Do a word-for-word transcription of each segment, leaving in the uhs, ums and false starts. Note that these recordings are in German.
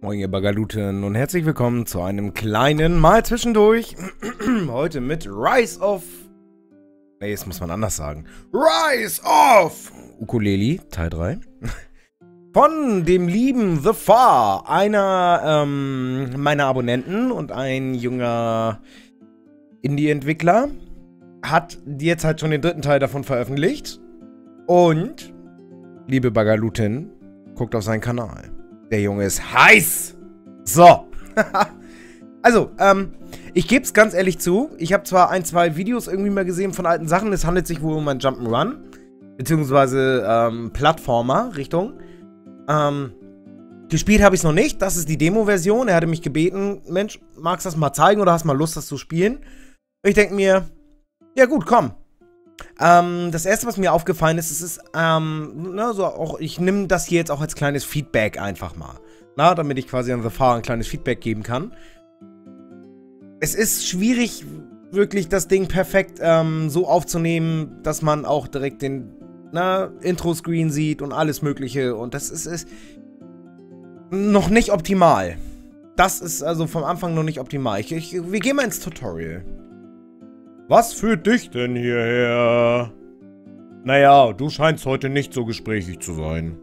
Moin ihr Bagaluten und herzlich willkommen zu einem kleinen Mal zwischendurch. Heute mit Rise of... Ne, das muss man anders sagen. Rise of Ukulele, Teil drei. Von dem lieben The Far, einer ähm, meiner Abonnenten und ein junger Indie-Entwickler. Hat jetzt halt schon den dritten Teil davon veröffentlicht. Und, liebe Bagalutin, guckt auf seinen Kanal. Der Junge ist heiß. So. Also, ähm, ich gebe es ganz ehrlich zu. Ich habe zwar ein, zwei Videos irgendwie mal gesehen von alten Sachen. Es handelt sich wohl um ein Jump'n'Run. Beziehungsweise, ähm, Plattformer-Richtung. Ähm, gespielt habe ich es noch nicht. Das ist die Demo-Version. Er hatte mich gebeten, Mensch, magst du das mal zeigen oder hast mal Lust, das zu spielen? Ich denke mir, ja gut, komm. Ähm, das erste, was mir aufgefallen ist, es ist, ähm, ne, so auch, ich nehme das hier jetzt auch als kleines Feedback einfach mal. Na, damit ich quasi an The Far ein kleines Feedback geben kann. Es ist schwierig, wirklich das Ding perfekt ähm, so aufzunehmen, dass man auch direkt den, na, Intro-Screen sieht und alles Mögliche. Und das ist, ist noch nicht optimal. Das ist also vom Anfang noch nicht optimal. Ich, ich, wir gehen mal ins Tutorial. Was führt dich denn hierher? Naja, du scheinst heute nicht so gesprächig zu sein.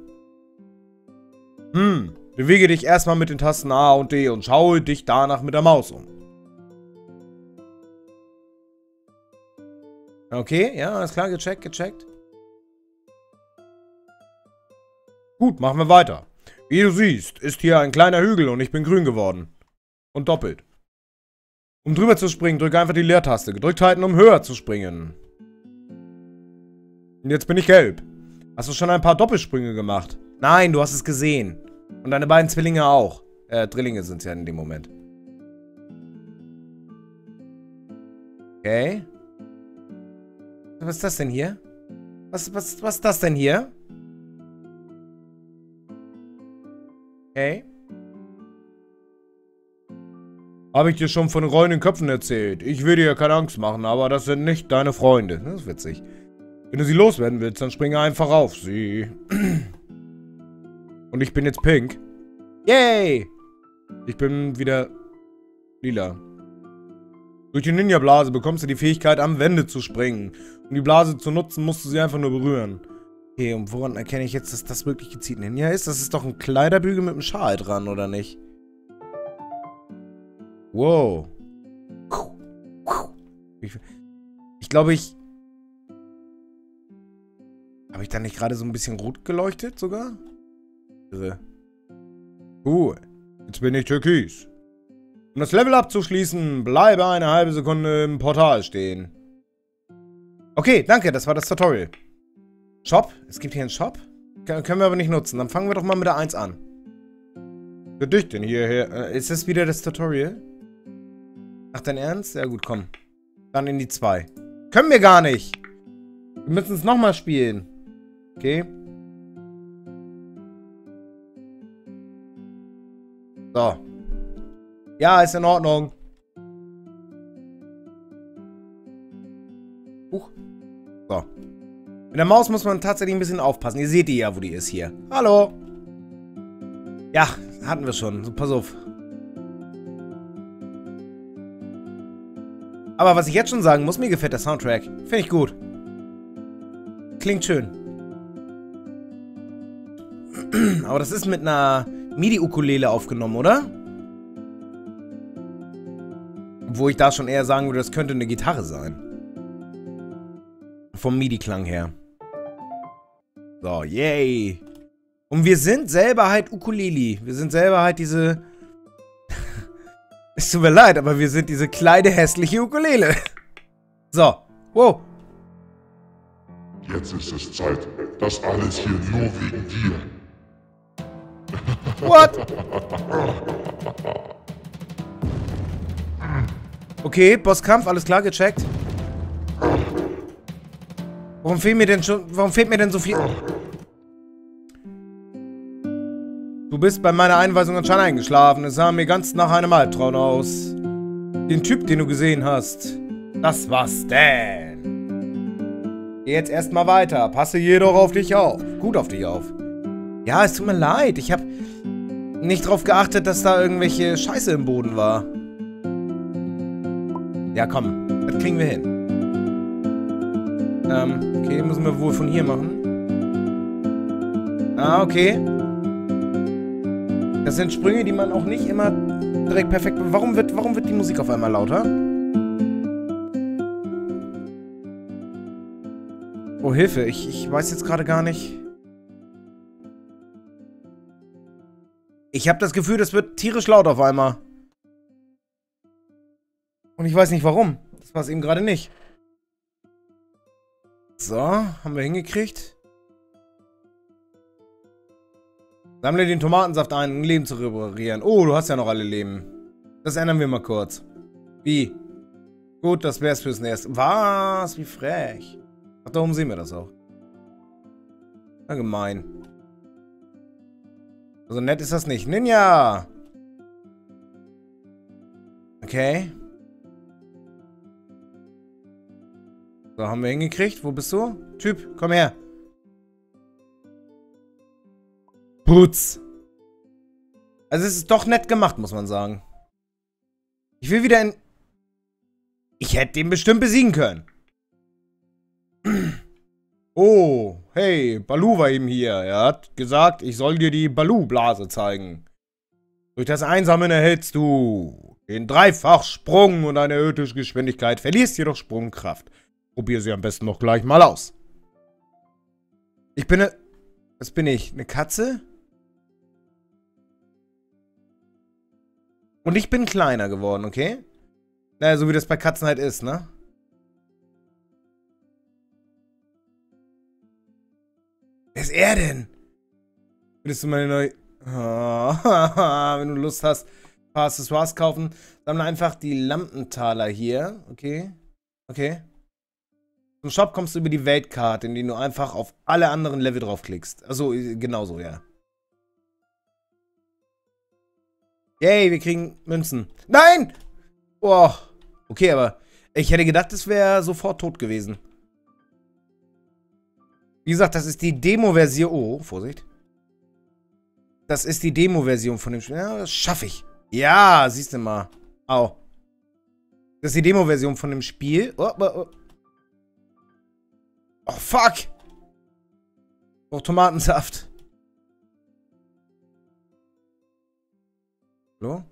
Hm, bewege dich erstmal mit den Tasten A und D und schaue dich danach mit der Maus um. Okay, ja, alles klar, gecheckt, gecheckt. Gut, machen wir weiter. Wie du siehst, ist hier ein kleiner Hügel und ich bin grün geworden. Und doppelt. Um drüber zu springen, drücke einfach die Leertaste. Gedrückt halten, um höher zu springen. Und jetzt bin ich gelb. Hast du schon ein paar Doppelsprünge gemacht? Nein, du hast es gesehen. Und deine beiden Zwillinge auch. Äh, Drillinge sind es ja in dem Moment. Okay. Was ist das denn hier? Was, was, was ist das denn hier? Okay. Habe ich dir schon von rollenden Köpfen erzählt. Ich will dir ja keine Angst machen, aber das sind nicht deine Freunde. Das ist witzig. Wenn du sie loswerden willst, dann springe einfach auf sie. Und ich bin jetzt pink. Yay! Ich bin wieder lila. Durch die Ninja-Blase bekommst du die Fähigkeit, am Wände zu springen. Um die Blase zu nutzen, musst du sie einfach nur berühren. Okay, und woran erkenne ich jetzt, dass das wirklich gezielt Ninja ist? Das ist doch ein Kleiderbügel mit einem Schal dran, oder nicht? Wow. Ich, ich glaube, ich... Habe ich da nicht gerade so ein bisschen rot geleuchtet sogar? Irre. Cool. Jetzt bin ich türkis. Um das Level abzuschließen, bleibe eine halbe Sekunde im Portal stehen. Okay, danke, das war das Tutorial. Shop? Es gibt hier einen Shop? K- können wir aber nicht nutzen. Dann fangen wir doch mal mit der eins an. Für dich denn hierher? Äh, ist das wieder das Tutorial? Ach, dein Ernst? Ja gut, komm. Dann in die zwei. Können wir gar nicht. Wir müssen es nochmal spielen. Okay. So. Ja, ist in Ordnung. Huch. So. Mit der Maus muss man tatsächlich ein bisschen aufpassen. Ihr seht die ja, wo die ist hier. Hallo. Ja, hatten wir schon. So, pass auf. Aber was ich jetzt schon sagen muss, mir gefällt der Soundtrack. Finde ich gut. Klingt schön. Aber das ist mit einer MIDI-Ukulele aufgenommen, oder? Obwohl ich da schon eher sagen würde, das könnte eine Gitarre sein. Vom MIDI-Klang her. So, yay. Und wir sind selber halt Ukulele. Wir sind selber halt diese... Es tut mir leid, aber wir sind diese kleine, hässliche Ukulele. So. Wow. Jetzt ist es Zeit. Das alles hier nur wegen dir. What? Okay, Bosskampf, alles klar, gecheckt. Warum fehlt mir denn schon... Warum fehlt mir denn so viel... Du bist bei meiner Einweisung anscheinend eingeschlafen. Es sah mir ganz nach einem Albtraum aus. Den Typ, den du gesehen hast. Das war Stan. Geh jetzt erstmal weiter. Passe jedoch auf dich auf. Gut auf dich auf. Ja, es tut mir leid. Ich hab... nicht drauf geachtet, dass da irgendwelche Scheiße im Boden war. Ja, komm. Das kriegen wir hin. Ähm, okay, müssen wir wohl von hier machen. Ah, okay. Das sind Sprünge, die man auch nicht immer direkt perfekt... Warum wird, warum wird die Musik auf einmal lauter? Oh, Hilfe. Ich, ich weiß jetzt gerade gar nicht... Ich habe das Gefühl, das wird tierisch laut auf einmal. Und ich weiß nicht warum. Das war es eben gerade nicht. So, haben wir hingekriegt. Sammle den Tomatensaft ein, um Leben zu reparieren. Oh, du hast ja noch alle Leben. Das ändern wir mal kurz. Wie? Gut, das wär's fürs Nächste. Was? Wie frech. Ach, darum sehen wir das auch. Na, gemein. So nett ist das nicht. Ninja! Okay. So, haben wir hingekriegt. Wo bist du? Typ, komm her. Putz. Also es ist doch nett gemacht, muss man sagen. Ich will wieder in... Ich hätte den bestimmt besiegen können. Oh, hey, Baloo war eben hier. Er hat gesagt, ich soll dir die Baloo-Blase zeigen. Durch das Einsammeln erhältst du den Dreifachsprung und eine erhöhte Geschwindigkeit, verlierst jedoch Sprungkraft. Probier sie am besten noch gleich mal aus. Ich bin eine... Was bin ich? Eine Katze? Und ich bin kleiner geworden, okay? Naja, so wie das bei Katzen halt ist, ne? Wer ist er denn? Willst du meine neue... Oh, wenn du Lust hast, ein paar Accessoires kaufen, sammle einfach die Lampentaler hier. Okay. Okay. Zum Shop kommst du über die Weltkarte, in die du einfach auf alle anderen Level draufklickst. Also, genauso, ja. Yay, wir kriegen Münzen. Nein! Boah. Okay, aber ich hätte gedacht, es wäre sofort tot gewesen. Wie gesagt, das ist die Demo-Version. Oh, Vorsicht. Das ist die Demo-Version von dem Spiel. Ja, das schaffe ich. Ja, siehst du mal. Au. Das ist die Demo-Version von dem Spiel. Oh, oh, oh. Oh, fuck. Oh, Tomatensaft. Hallo?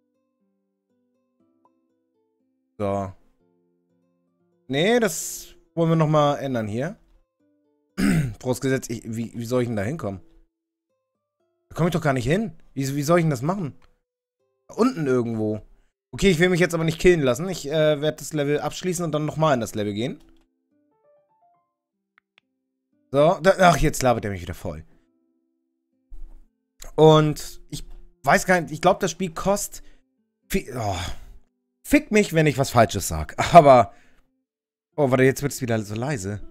So. Nee, das wollen wir nochmal ändern hier. Vorausgesetzt, ich, wie, wie soll ich denn da hinkommen? Da komme ich doch gar nicht hin. Wie, wie soll ich denn das machen? Da unten irgendwo. Okay, ich will mich jetzt aber nicht killen lassen. Ich äh, werde das Level abschließen und dann nochmal in das Level gehen. So, da, ach, jetzt labert er mich wieder voll. Und ich weiß gar nicht, ich glaube, das Spiel kostet... Oh, fick mich, wenn ich was Falsches sage. Aber... Oh, warte, jetzt wird es wieder so leise.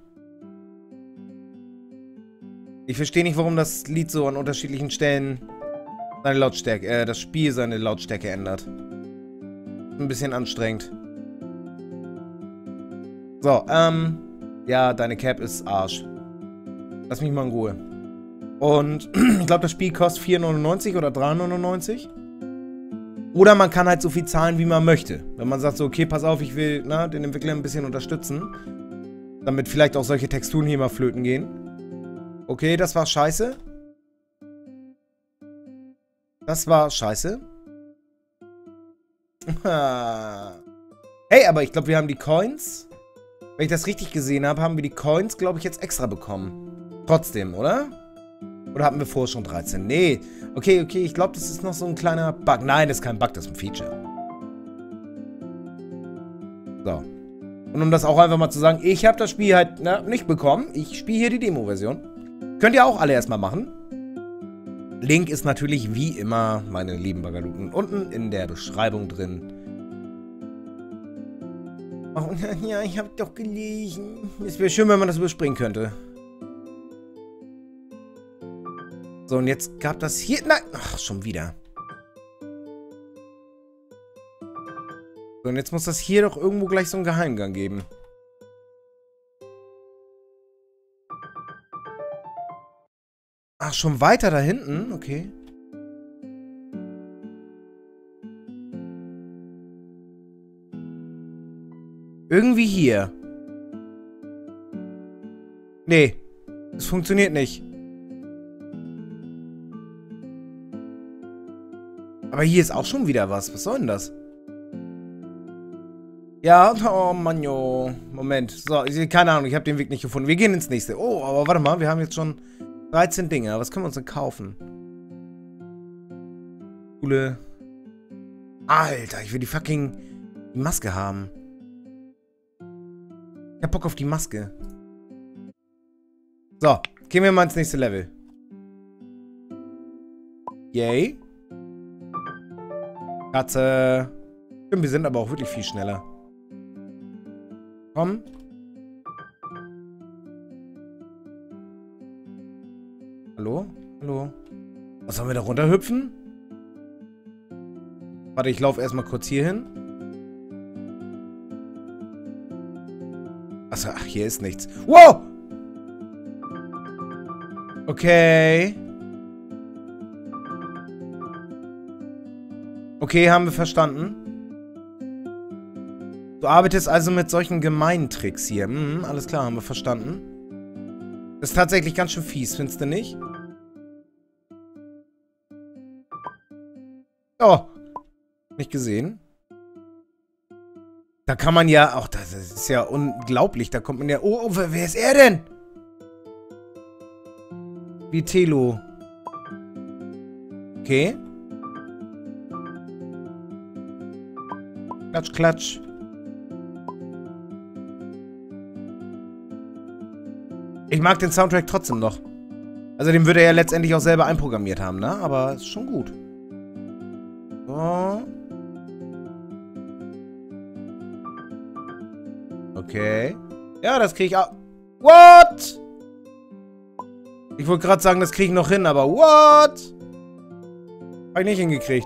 Ich verstehe nicht, warum das Lied so an unterschiedlichen Stellen seine Lautstärke, äh, das Spiel seine Lautstärke ändert. Ein bisschen anstrengend. So, ähm, ja, deine Cap ist Arsch. Lass mich mal in Ruhe. Und ich glaube, das Spiel kostet vier neunundneunzig oder drei neunundneunzig. Oder man kann halt so viel zahlen, wie man möchte. Wenn man sagt so, okay, pass auf, ich will na, den Entwickler ein bisschen unterstützen. Damit vielleicht auch solche Texturen hier mal flöten gehen. Okay, das war scheiße. Das war scheiße. Hey, aber ich glaube, wir haben die Coins. Wenn ich das richtig gesehen habe, haben wir die Coins, glaube ich, jetzt extra bekommen. Trotzdem, oder? Oder hatten wir vorher schon dreizehn? Nee. Okay, okay, ich glaube, das ist noch so ein kleiner Bug. Nein, das ist kein Bug, das ist ein Feature. So. Und um das auch einfach mal zu sagen, ich habe das Spiel halt na, nicht bekommen. Ich spiele hier die Demo-Version. Könnt ihr auch alle erstmal machen. Link ist natürlich wie immer, meine lieben Bagaluten, unten in der Beschreibung drin. Oh, ja, ich hab doch gelesen. Es wäre schön, wenn man das überspringen könnte. So, und jetzt gab das hier... Nein! Ach, schon wieder. So, und jetzt muss das hier doch irgendwo gleich so einen Geheimgang geben. Ach, schon weiter da hinten? Okay. Irgendwie hier. Nee. Es funktioniert nicht. Aber hier ist auch schon wieder was. Was soll denn das? Ja, oh Mann, jo. Moment. So, ich, keine Ahnung, ich habe den Weg nicht gefunden. Wir gehen ins nächste. Oh, aber warte mal, wir haben jetzt schon dreizehn Dinge. Was können wir uns denn kaufen? Coole. Alter, ich will die fucking die Maske haben. Ich hab Bock auf die Maske. So, gehen wir mal ins nächste Level. Yay. Katze. Wir sind aber auch wirklich viel schneller. Komm. Hallo? Hallo? Was, sollen wir da runterhüpfen? Warte, ich laufe erstmal kurz hier hin. Achso, ach, hier ist nichts. Wow! Okay. Okay, haben wir verstanden. Du arbeitest also mit solchen gemeinen Tricks hier. Hm, alles klar, haben wir verstanden. Das ist tatsächlich ganz schön fies, findest du nicht? Oh. Nicht gesehen. Da kann man ja... Ach, das ist ja unglaublich. Da kommt man ja... Oh, oh, wer ist er denn? Vitelo. Okay. Klatsch, klatsch. Ich mag den Soundtrack trotzdem noch. Also den würde er ja letztendlich auch selber einprogrammiert haben, ne? Aber ist schon gut. So. Okay. Ja, das kriege ich auch. What? Ich wollte gerade sagen, das kriege ich noch hin, aber what? Habe ich nicht hingekriegt.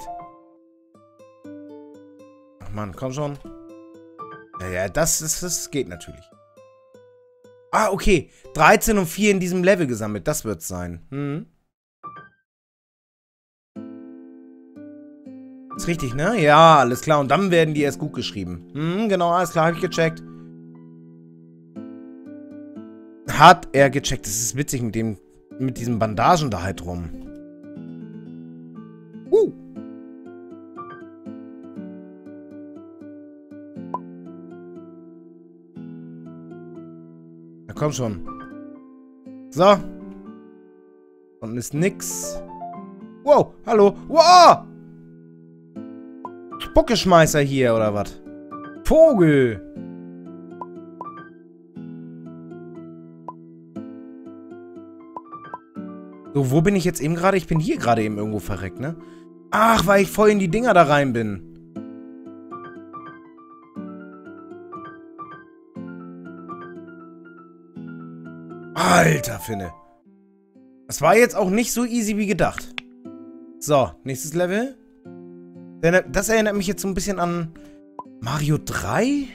Ach Mann, komm schon. Ja, ja, das, das, das geht natürlich. Ah, okay. dreizehn und vier in diesem Level gesammelt. Das wird's sein. Hm. Ist richtig, ne? Ja, alles klar. Und dann werden die erst gut geschrieben. Hm, genau, alles klar. Habe ich gecheckt. Hat er gecheckt. Das ist witzig mit dem, mit diesen Bandagen da halt rum. Uh. Na komm schon. So. Unten ist nix. Wow, hallo. Wow. Spuckeschmeißer hier, oder was? Vogel. So, wo bin ich jetzt eben gerade? Ich bin hier gerade eben irgendwo verreckt, ne? Ach, weil ich voll in die Dinger da rein bin. Alter, Finne. Das war jetzt auch nicht so easy wie gedacht. So, nächstes Level. Das erinnert mich jetzt so ein bisschen an Mario drei.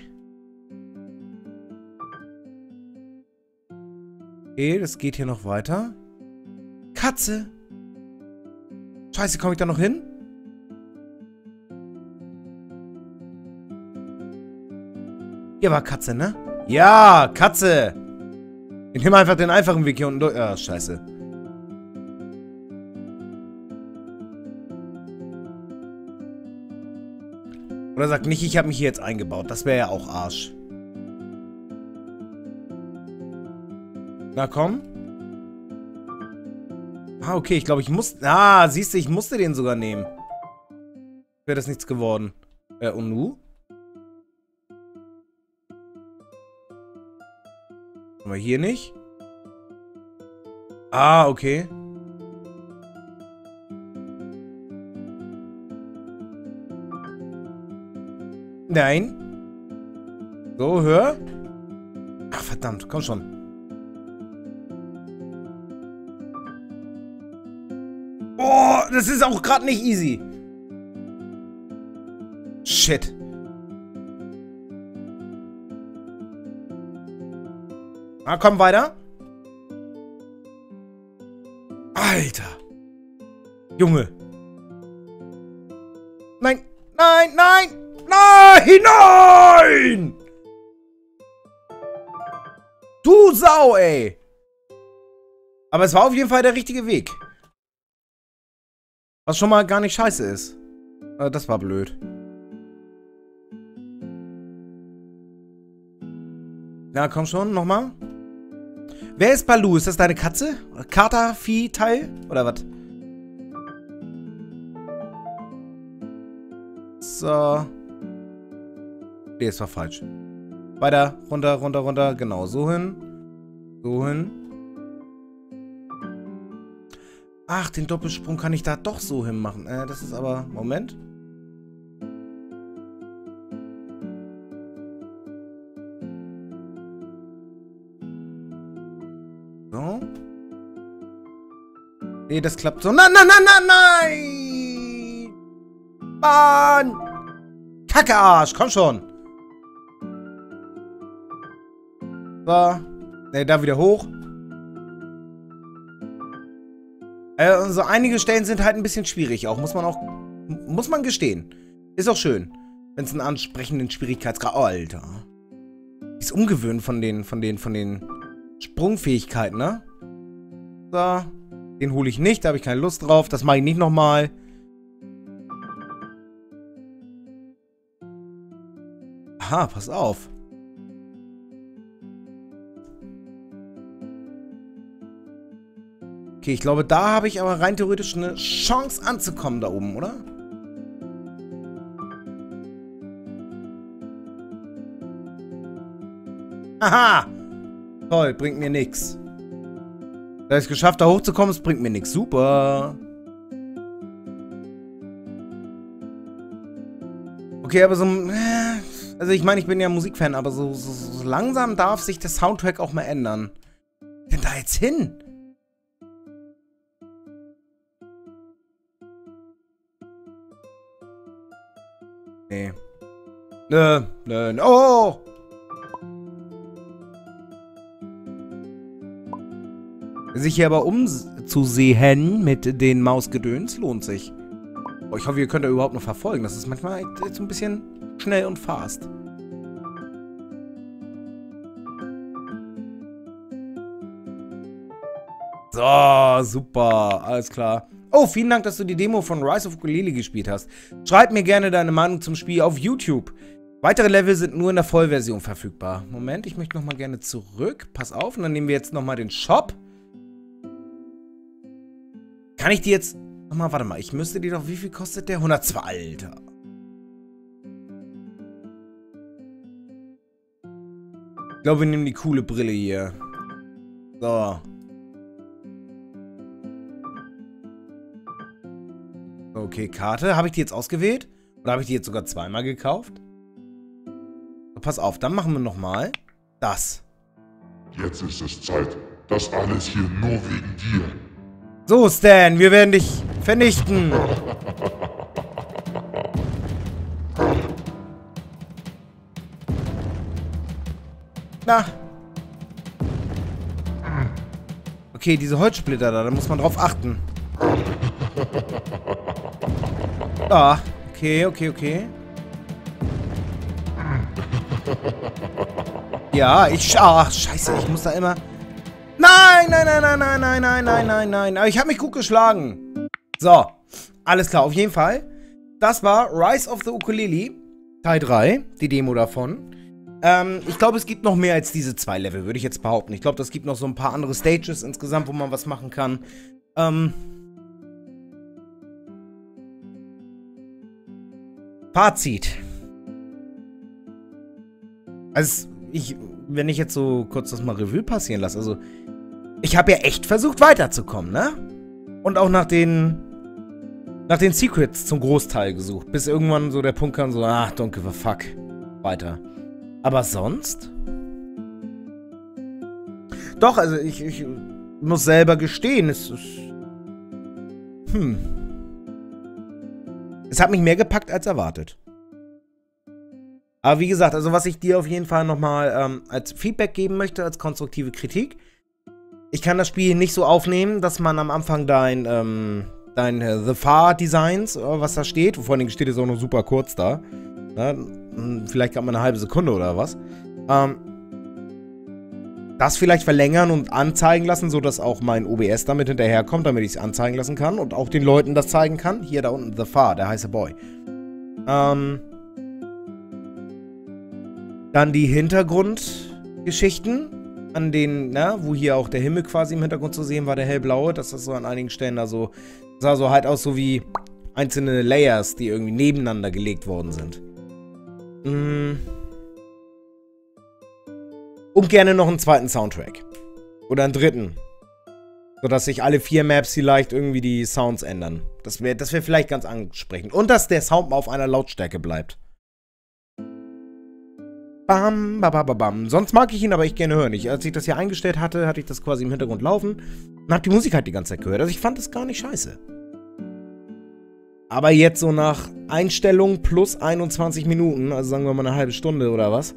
Okay, das geht hier noch weiter. Katze. Scheiße, komme ich da noch hin? Hier war Katze, ne? Ja, Katze. Ich nehme einfach den einfachen Weg hier unten durch. Ah, scheiße. Oder sagt nicht, ich habe mich hier jetzt eingebaut. Das wäre ja auch Arsch. Na komm. Ah, okay, ich glaube, ich muss... Ah, siehst du, ich musste den sogar nehmen. Wäre das nichts geworden. Äh, und nu? Haben wir hier nicht? Ah, okay. Nein. So, hör. Ach, verdammt, komm schon. Oh, das ist auch gerade nicht easy. Shit. Ah, komm weiter. Alter. Junge. Nein, nein, nein. Nein, nein! Du Sau, ey! Aber es war auf jeden Fall der richtige Weg. Was schon mal gar nicht scheiße ist. Äh, das war blöd. Na, komm schon, nochmal. Wer ist Baloo? Ist das deine Katze? Katervieh-Teil? Oder was? So. Nee, es war falsch. Weiter, runter, runter, runter. Genau, so hin. So hin. Ach, den Doppelsprung kann ich da doch so hin machen. Äh, das ist aber... Moment. So. Nee, das klappt so. Nein, nein, nein, nein, nein! Mann! Kackearsch, komm schon. So. Nee, da wieder hoch. Äh, so einige Stellen sind halt ein bisschen schwierig auch. Muss man auch... Muss man gestehen. Ist auch schön. Wenn es einen ansprechenden Schwierigkeitsgrad... Oh, Alter. Ist ungewöhnt von den, von den, von den Sprungfähigkeiten, ne? So. Den hole ich nicht, da habe ich keine Lust drauf. Das mache ich nicht nochmal. Aha, pass auf. Okay, ich glaube, da habe ich aber rein theoretisch eine Chance anzukommen da oben, oder? Haha! Toll, bringt mir nix. Da ich es geschafft, da hochzukommen, es bringt mir nichts. Super. Okay, aber so... Also ich meine, ich bin ja Musikfan, aber so, so, so langsam darf sich der Soundtrack auch mal ändern. Was denn da jetzt hin? Nee. Nö, nö, nö. Oh! Sich hier aber umzusehen mit den Mausgedöns lohnt sich. Oh, ich hoffe, ihr könnt da überhaupt noch verfolgen. Das ist manchmal jetzt ein bisschen schnell und fast. So, super. Alles klar. Oh, vielen Dank, dass du die Demo von Rise of Ukulele gespielt hast. Schreib mir gerne deine Meinung zum Spiel auf YouTube. Weitere Level sind nur in der Vollversion verfügbar. Moment, ich möchte nochmal gerne zurück. Pass auf, und dann nehmen wir jetzt nochmal den Shop. Kann ich die jetzt... Nochmal, warte mal. Ich müsste die doch... Wie viel kostet der? hundertzwei, Alter. Ich glaube, wir nehmen die coole Brille hier. So. Okay, Karte. Habe ich die jetzt ausgewählt? Oder habe ich die jetzt sogar zweimal gekauft? So, pass auf, dann machen wir nochmal das. Jetzt ist es Zeit. Das alles hier nur wegen dir. So, Stan, wir werden dich vernichten. Na. Okay, diese Holzsplitter da, da muss man drauf achten. Ah, okay, okay, okay. Ja, ich... Ach, scheiße, ich muss da immer... Nein, nein, nein, nein, nein, nein, nein, nein, nein, nein. Aber ich habe mich gut geschlagen. So, alles klar, auf jeden Fall. Das war Rise of the Ukulele, Teil drei, die Demo davon. Ähm, ich glaube, es gibt noch mehr als diese zwei Level, würde ich jetzt behaupten. Ich glaube, das gibt noch so ein paar andere Stages insgesamt, wo man was machen kann. Ähm... Fazit. Also, ich, wenn ich jetzt so kurz das mal Revue passieren lasse, also, ich habe ja echt versucht weiterzukommen, ne? Und auch nach den, nach den Secrets zum Großteil gesucht, bis irgendwann so der Punkt kam, so, ach, don't give a fuck, weiter. Aber sonst? Doch, also, ich, ich muss selber gestehen, es ist, hm, es hat mich mehr gepackt als erwartet. Aber wie gesagt, also was ich dir auf jeden Fall nochmal ähm, als Feedback geben möchte, als konstruktive Kritik. Ich kann das Spiel nicht so aufnehmen, dass man am Anfang dein, ähm, dein äh, The Far Designs, äh, was da steht, vor allen Dingen steht es auch noch super kurz da. Ne? Vielleicht gerade mal eine halbe Sekunde oder was. Ähm, das vielleicht verlängern und anzeigen lassen, sodass auch mein O B S damit hinterherkommt, damit ich es anzeigen lassen kann und auch den Leuten das zeigen kann. Hier da unten, The Far, der heiße Boy. Ähm, dann die Hintergrundgeschichten, an denen, na, wo hier auch der Himmel quasi im Hintergrund zu sehen war, der hellblaue, dass das so an einigen Stellen da so, sah so halt aus, so wie einzelne Layers, die irgendwie nebeneinander gelegt worden sind. Mm. Und gerne noch einen zweiten Soundtrack. Oder einen dritten. Sodass sich alle vier Maps vielleicht irgendwie die Sounds ändern. Das wäre das wär vielleicht ganz ansprechend. Und dass der Sound mal auf einer Lautstärke bleibt. Bam, bam, bam, bam. Sonst mag ich ihn aber echt gerne hören. Ich, als ich das hier eingestellt hatte, hatte ich das quasi im Hintergrund laufen und hab die Musik halt die ganze Zeit gehört. Also ich fand das gar nicht scheiße. Aber jetzt so nach Einstellung plus einundzwanzig Minuten, also sagen wir mal eine halbe Stunde oder was,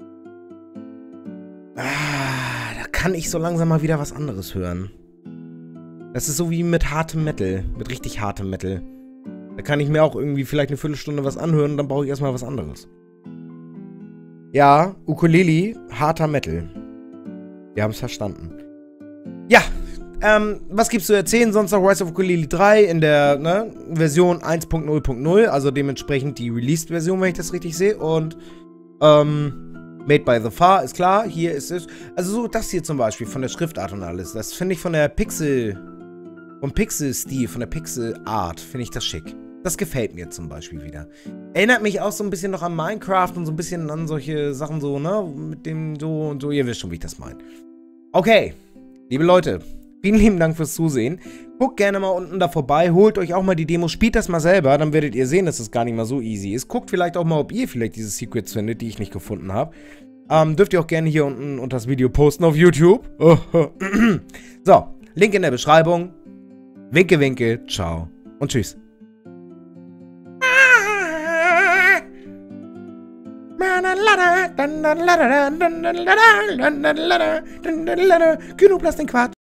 ah, da kann ich so langsam mal wieder was anderes hören. Das ist so wie mit hartem Metal, mit richtig hartem Metal. Da kann ich mir auch irgendwie vielleicht eine Viertelstunde was anhören und dann brauche ich erstmal was anderes. Ja, Ukulele, harter Metal. Wir haben es verstanden. Ja, ähm, was gibt's zu erzählen? Sonst noch Rise of Ukulele drei in der ne, Version eins Punkt null Punkt null, also dementsprechend die Released-Version, wenn ich das richtig sehe. Und, ähm, Made by The Far, ist klar, hier ist es. Also so das hier zum Beispiel, von der Schriftart und alles. Das finde ich von der Pixel, vom Pixel-Stil, von der Pixel-Art, finde ich das schick. Das gefällt mir zum Beispiel wieder. Erinnert mich auch so ein bisschen noch an Minecraft und so ein bisschen an solche Sachen so, ne? Mit dem so und so. Ihr wisst schon, wie ich das meine. Okay, liebe Leute, vielen lieben Dank fürs Zusehen. Guckt gerne mal unten da vorbei, holt euch auch mal die Demo, spielt das mal selber, dann werdet ihr sehen, dass es gar nicht mal so easy ist. Guckt vielleicht auch mal, ob ihr vielleicht diese Secrets findet, die ich nicht gefunden habe. Ähm, dürft ihr auch gerne hier unten unter das Video posten auf YouTube. So, Link in der Beschreibung. Winke, winke, ciao und tschüss. Kinoplast den Quatsch.